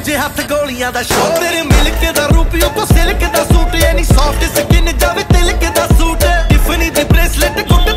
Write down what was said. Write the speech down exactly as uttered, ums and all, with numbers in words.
ਦੂਜੇ ਹੱਥ ਗੋਲੀਆਂ ਦਾ ਸ਼ੌਕ ਤੇਰੇ ਮਿਲਕ ਦਾ ਰੂਪੀਓ ਕੋ ਸਿਲਕ ਦਾ ਸੂਟ ਐਨੀ ਸੌਫਟ ਸਕਿਨ ਜਾਵੇ ਤਿਲਕ ਦਾ ਸੂਟ ਟਿਫਨੀ ਦੀ ਬ੍ਰੇਸਲੇਟ